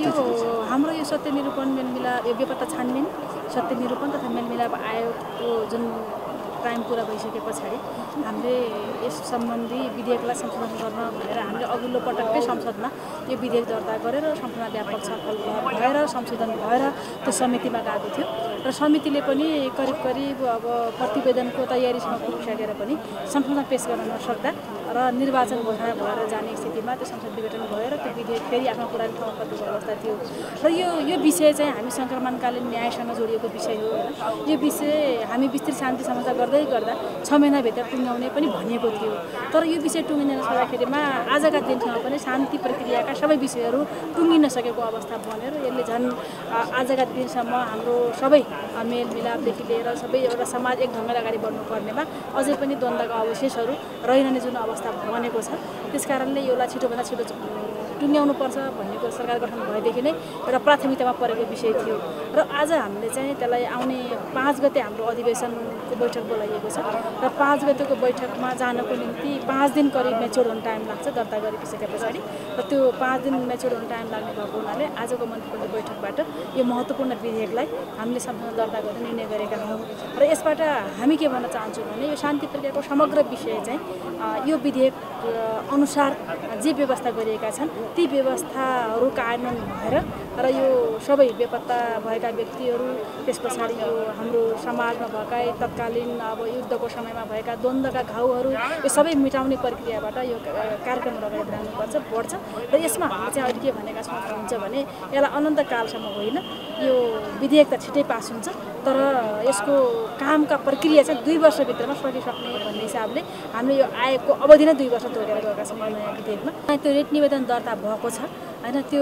हाम्रो यो सत्य निरूपण मेलमिलाप यो बेपत्ता छानबिन सत्य निरूपण तथा मेलमिलाप आयोगको जुन टाइम पुरा भइसके पछाडि हामीले यस सम्बन्धी विधेयकलाई संशोधन गर्न भनेर हामीले अघिल्लो पटककै संसदमा यो विधेयक दर्ता गरेर सम्पूर्ण व्यापक छलफल भएर संशोधन भएर त्यो समितिमा गएको थियो र समितिले पनि करिब अब प्रतिवेदनको तयारीसँग पुगिसकेर पनि संसदमा पेश गर्न नसक्दा र निर्वाचन घोषणा भएर जाने स्थितिमा त्यो संसद विघटन भएर त्यो विधेयक फेरि आफ्नो पुरानो ठाउँमा फर्केको अवस्था थियो र यो विषय चाहिँ हामी सङ्क्रमणकालीन न्यायसँग जोडिएको विषय हो होइन। यो विषय हामी विस्तृत शान्ति समझौता गर्दै गर्दा 6 महिनाभित्र टुङ्गाउने पनि भनिएको थियो तर यो विषय टुङ्गिन नसक्दाखेरिमा आजका दिनसम्म पनि शान्ति प्रक्रियाका सबै विषयहरू टुङ्गिन सकेको अवस्था बनेर यसले झन् आजका दिनसम्म हाम्रो सबै मेलमिलापदेखि लिएर सबै एउटा समाज एक ढङ्गले अगाडि बढ्नुपर्नेमा अझै पनि द्वन्द्वका अवशेषहरू रहिरहने जुन अवस्था बनेको छ त्यसकारणले यसलाई छिटोभन्दा छिटो टुङ्ग्याउनुपर्छ भन्ने कुरा सरकार गठन भएदेखि नै एउटा प्राथमिकतामा परेको विषय थियो र आज हामीले चाहिँ त्यसलाई आउने 5 गते हाम्रो अधिवेशनको बैठक बोलाइएको छ र 5 गतेको बैठकमा जानको निम्ति 5 दिन करिब मेच्योर हुन टाइम लाग्छ दर्ता गरिसके पछाडि र त्यो 5 दिन मेच्योर हुन टाइम लाग्ने भएको हुनाले आजको मन्त्रीपरिषद बैठकबाट यो महत्त्वपूर्ण विधेयकलाई हामीले संशोधन दर्ता गर्ने निर्णय गरेका हौँ र यसबाट हामी के भन्न चाहन्छौँ भने यो शान्ति प्रक्रियाको समग्र विषय चाहिँ यो विधेयक अनुसार जे व्यवस्था गरिएका छन् ती व्यवस्थाहरू कार्यान्वयन भएर र यो सबै बेपत्ता भएका व्यक्तिहरू त्यस पछाडि यो हाम्रो समाजमा भएका तत्कालीन अब युद्धको समयमा भएका द्वन्द्वका घाउहरू यो सबै मिटाउने प्रक्रियाबाट यो कार्यक्रम अगाडि बढाउनुपर्छ बढ्छ र यसमा हामीले चाहिँ अहिले के भनेका छौँ हुन्छ भने यसलाई अनन्तकालसम्म होइन यो विधेयक त छिटै पास हुन्छ तर यसको कामका प्रक्रिया चाहिँ 2 वर्षभित्रमा सकिसक्ने भन्ने हिसाबले हामीले यो आयोगको अवधि नै 2 वर्ष तोकेर गएका छौँ नयाँ विधेयकमा त्यो रेट निवेदन दर्ता भएको छ होइन त्यो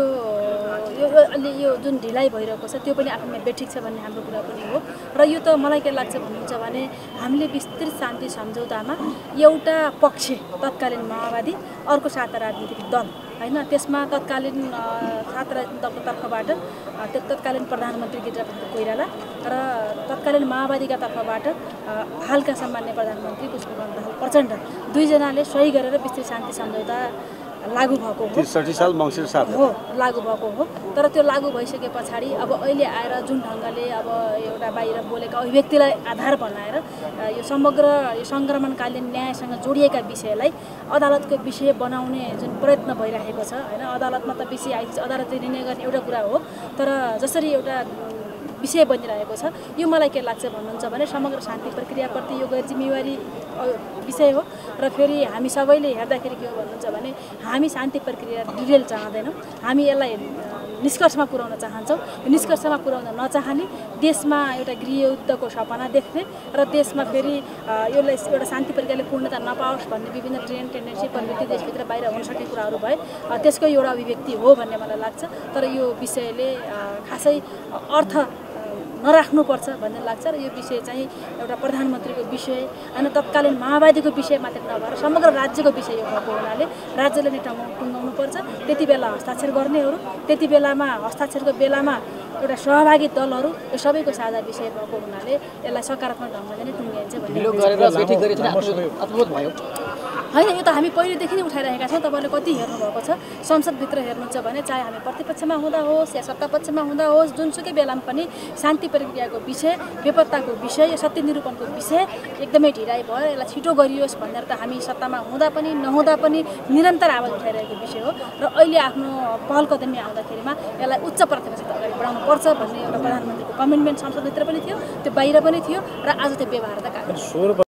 अलि यो जुन ढिलाइ भइरहेको छ त्यो पनि आफैमा बेठिक छ भन्ने हाम्रो कुरा पनि हो र यो त मलाई के लाग्छ भन्नुहुन्छ भने हामीले विस्तृत शान्ति सम्झौतामा एउटा पक्ष तत्कालीन माओवादी अर्को 7 राजनीतिक दल होइन त्यसमा तत्कालीन 7 राजनीतिक दलको तर्फबाट तत्कालीन प्रधानमन्त्री गिरिजाप्रसाद कोइराला र तत्कालीन माओवादीका तर्फबाट हालका सामान्य प्रधानमन्त्री पुष्पकमल दाहाल प्रचण्ड दुईजनाले सही गरेर विस्तृत शान्ति सम्झौता लागू भएको हो 63 साल मङ्सिर 7 हो लागू भएको हो तर त्यो लागू भइसके पछाडि अब अहिले आएर जुन ढङ्गले अब एउटा बाहिर बोलेका अभिव्यक्तिलाई आधार बनाएर यो समग्र यो सङ्क्रमणकालीन न्यायसँग जोडिएका विषयलाई अदालतको विषय बनाउने जुन प्रयत्न भइरहेको छ होइन अदालतमा त विषय आइसक्यो अदालतले निर्णय गर्ने एउटा कुरा हो तर जसरी एउटा विषय बनिरहेको छ यो मलाई के लाग्छ भन्नुहुन्छ भने समग्र शान्ति प्रक्रियाप्रति यो गैर जिम्मेवारी विषय हो र फेरि हामी सबैले हेर्दाखेरि के हो भन्नुहुन्छ भने हामी शान्ति प्रक्रिया डिटेल चाहँदैनौँ हामी यसलाई निष्कर्षमा पुर्याउन चाहन्छौँ निष्कर्षमा पुर्याउन नचाहने देशमा एउटा गृहयुद्धको सपना देख्ने र देशमा फेरि यसलाई एउटा शान्ति प्रक्रियाले पूर्णता नपाओस् भन्ने विभिन्न ट्रेन्ड टेन्डेन्सी प्रवृत्ति देशभित्र बाहिर हुन सक्ने कुराहरू भए त्यसको एउटा अभिव्यक्ति हो भन्ने मलाई लाग्छ तर यो विषयले खासै अर्थ नराख्नुपर्छ भन्ने लाग्छ र यो विषय चाहिँ एउटा प्रधानमन्त्रीको विषय होइन तत्कालीन माओवादीको विषय मात्र नभएर समग्र राज्यको विषय भएको हुनाले राज्यले नै टुङ्गाउनुपर्छ त्यति बेला हस्ताक्षर गर्नेहरू त्यति बेलामा हस्ताक्षरको बेलामा एउटा सहभागी दलहरू यो सबैको साझा विषय भएको हुनाले यसलाई सकारात्मक ढङ्गले नै टुङ्ग्याइन्छ भन्ने होइन यो त हामी पहिलेदेखि नै उठाइरहेका छौँ तपाईँले कति हेर्नुभएको छ संसदभित्र हेर्नुहुन्छ भने चाहे हामी प्रतिपक्षमा हुँदा होस् या सत्तापक्षमा हुँदा होस् जुनसुकै बेलामा पनि शान्ति प्रक्रियाको विषय बेपत्ताको विषय सत्य निरूपणको विषय एकदमै ढिलाइ भयो यसलाई छिटो गरियोस् भनेर त हामी सत्तामा हुँदा पनि नहुँदा पनि निरन्तर आवाज उठाइरहेको विषय हो र अहिले आफ्नो पहल कदमी आउँदाखेरिमा यसलाई उच्च प्राथमिकता अगाडि बढाउनुपर्छ भन्ने एउटा प्रधानमन्त्रीको कमिटमेन्ट संसदभित्र पनि थियो त्यो बाहिर पनि थियो र आज त्यो व्यवहार त